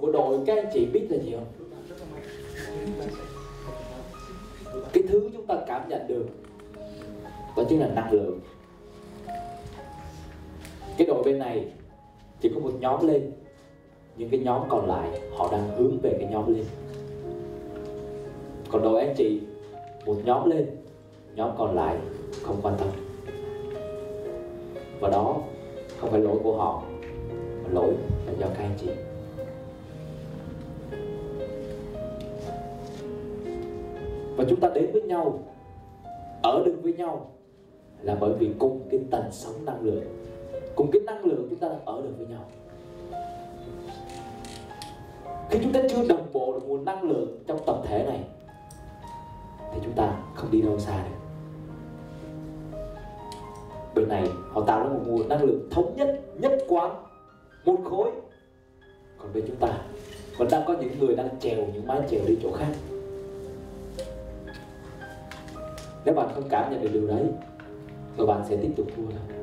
của đội các anh chị biết là gì không? Cái thứ chúng ta cảm nhận được đó chính là năng lượng. Cái đội bên này chỉ có một nhóm lên, nhưng cái nhóm còn lại họ đang hướng về cái nhóm lên. Còn đội anh chị một nhóm lên, nhóm còn lại không quan tâm. Và đó không phải lỗi của họ, mà lỗi là do các anh chị. Và chúng ta đến với nhau, ở được với nhau là bởi vì cùng cái tần sống năng lượng, cùng cái năng lượng chúng ta đang ở được với nhau. Khi chúng ta chưa đồng bộ được nguồn năng lượng trong tập thể này thì chúng ta không đi đâu xa được. Bên này họ tạo ra một nguồn năng lượng thống nhất, nhất quán, một khối. Còn bên chúng ta vẫn đang có những người đang trèo những mái chèo đi chỗ khác. Nếu bạn không cảm nhận được điều đấy thì bạn sẽ tiếp tục thua thôi.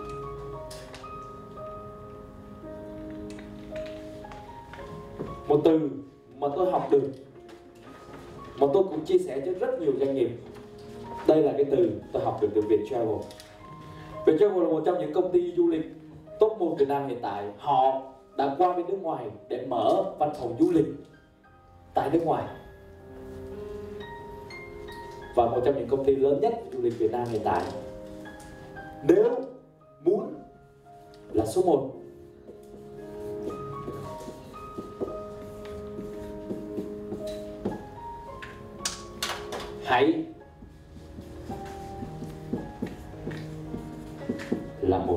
Một từ mà tôi học được, mà tôi cũng chia sẻ cho rất nhiều doanh nghiệp. Đây là cái từ tôi học được từ Viettravel. Viettravel là một trong những công ty du lịch top 1 Việt Nam hiện tại. Họ đã qua bên nước ngoài để mở văn phòng du lịch tại nước ngoài. Và một trong những công ty lớn nhất du lịch Việt Nam hiện tại. Nếu muốn là số 1, hãy là một.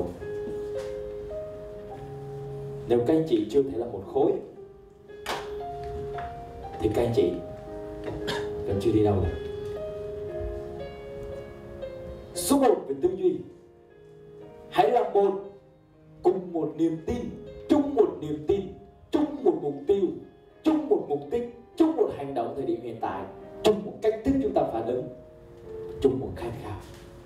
Nếu các anh chị chưa thể là một khối thì các anh chị vẫn chưa đi đâu được. Số 1 về tư duy, hãy là một, cùng một niềm tin, chung một niềm tin, chung một mục tiêu, chung một mục đích, chung một hành động thời điểm hiện tại, chung một cách thức chúng ta phản ứng, chung một khát khao.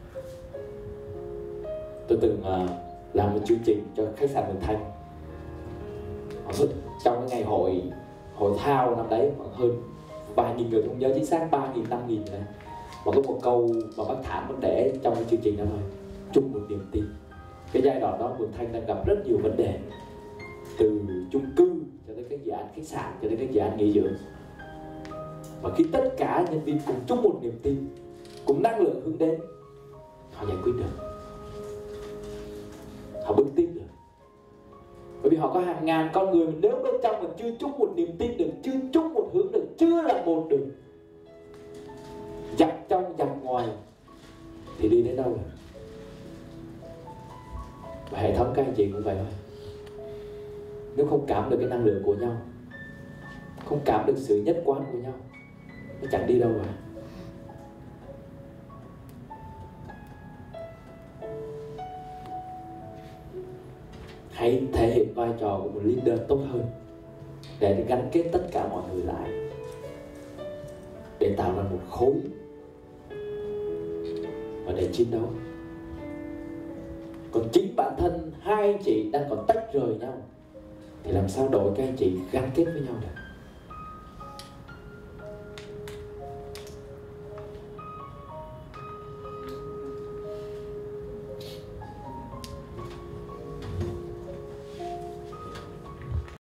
Tôi từng làm một chương trình cho khách sạn Mường Thanh. Trong cái ngày hội thao năm đấy khoảng hơn vài nghìn người, không nhớ chính xác, 3.000, 5.000 này. Và có một câu mà bác Thản vẫn để trong cái chương trình đó thôi: chung một niềm tin. Cái giai đoạn đó Mường Thanh đang gặp rất nhiều vấn đề, từ chung cư cho tới các dự án khách sạn, cho đến các dự án nghỉ dưỡng. Và khi tất cả nhân viên cùng chung một niềm tin, cùng năng lượng hướng đến, họ giải quyết được, họ bước tiếp được. Bởi vì họ có hàng ngàn con người, mà nếu bên trong mình chưa chung một niềm tin được, chưa chung một hướng được, chưa là một được, dập trong dập ngoài, thì đi đến đâu được. Và hệ thống các anh chị cũng vậy thôi. Nếu không cảm được cái năng lượng của nhau, không cảm được sự nhất quán của nhau, nó chẳng đi đâu cả. Hãy thể hiện vai trò của một leader tốt hơn, để gắn kết tất cả mọi người lại, để tạo ra một khối và để chiến đấu. Còn chính bản thân hai anh chị đang còn tách rời nhau thì làm sao đội các anh chị gắn kết với nhau được?